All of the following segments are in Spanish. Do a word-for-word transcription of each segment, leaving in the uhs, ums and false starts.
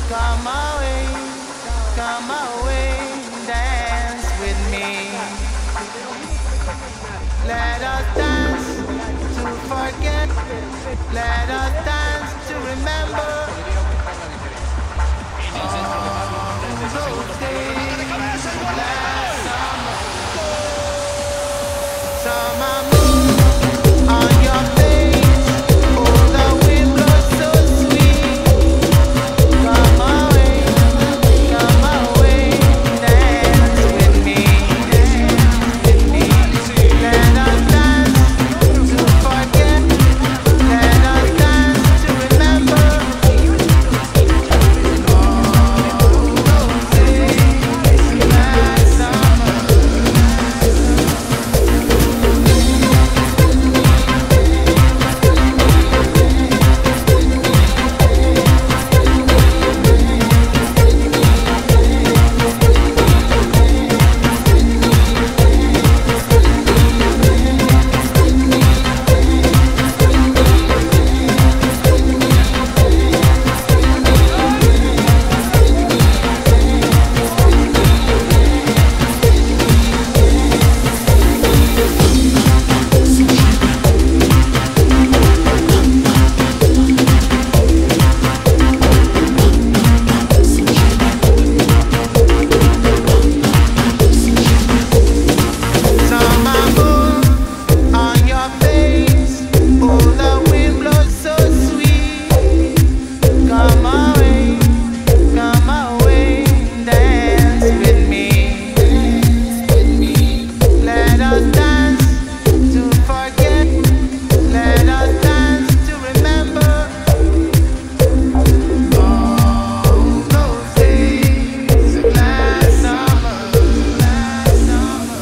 Come away, come away, dance with me. Let us dance to forget. Let us dance to remember. All those days last summer. Summer moon on your face. Oh, the wind blows so sweet. Come away, come away, dance with me, dance with me. Let us dance to forget. Let us dance to remember. All those days last summer. Summer moon on your face. Oh, the wind blows so sweet. Come away, come away, dance with me. Let us dance to forget. Let us dance to remember. All those days last summer, last summer.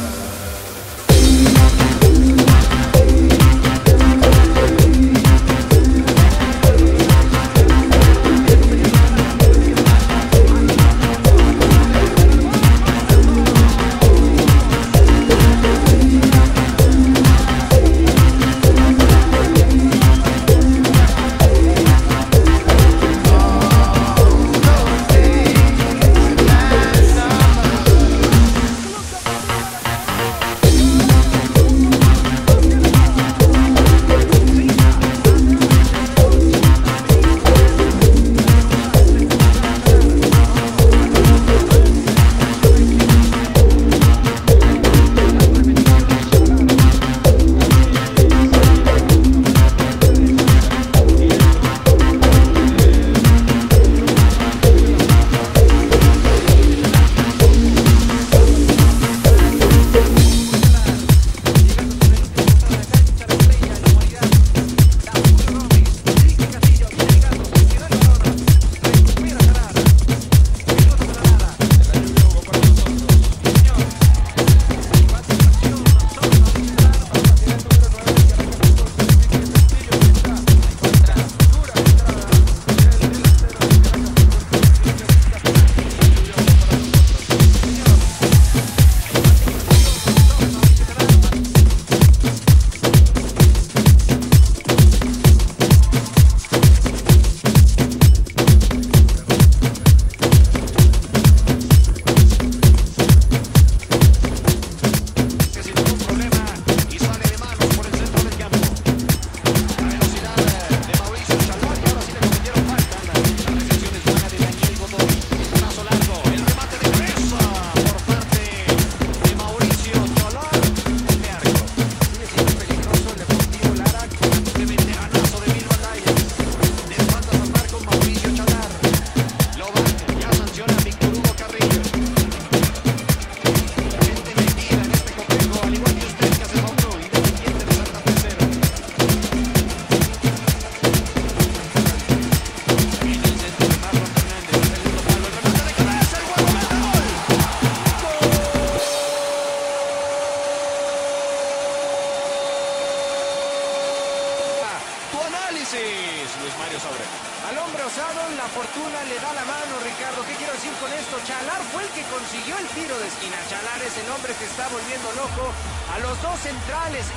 Al hombre osado, la fortuna le da la mano, Ricardo. ¿Qué quiero decir con esto? Chalar fue el que consiguió el tiro de esquina. Chalar es el hombre que está volviendo loco a los dos centrales.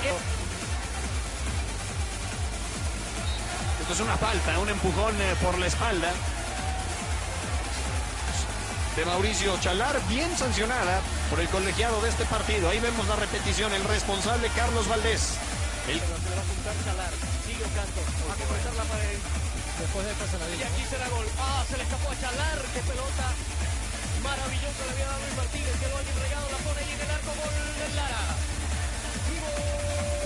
Esto es una falta, un empujón eh, por la espalda. de Mauricio Chalar, bien sancionada por el colegiado de este partido. Ahí vemos la repetición, el responsable Carlos Valdés. El... Se le va a juntar Chalar, sigue Ocanto, va a completar la pared. Después de esta Y aquí será gol. Ah, se le escapó a Chalar, qué pelota maravillosa le había dado Luis Martínez, quedó alguien regado, la pone ahí en el arco, gol del Lara. Y gol.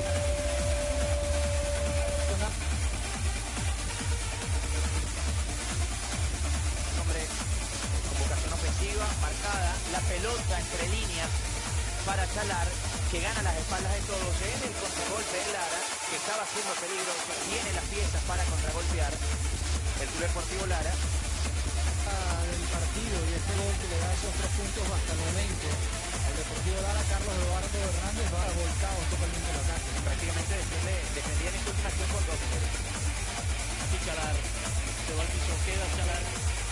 Convocación ofensiva marcada, la pelota entre líneas para Chalar, que gana las espaldas de todos en el contragolpe de Lara, que estaba haciendo peligro, que tiene las piezas para contragolpear el Club Deportivo Lara. Del partido y este gol que le da esos tres puntos hasta el momento al Deportivo Lara. Carlos Eduardo Hernández va volcado totalmente el ataque. Prácticamente defiende, defendía en esta última acción con dos. Aquí Chalar, se va al piso, queda Chalar.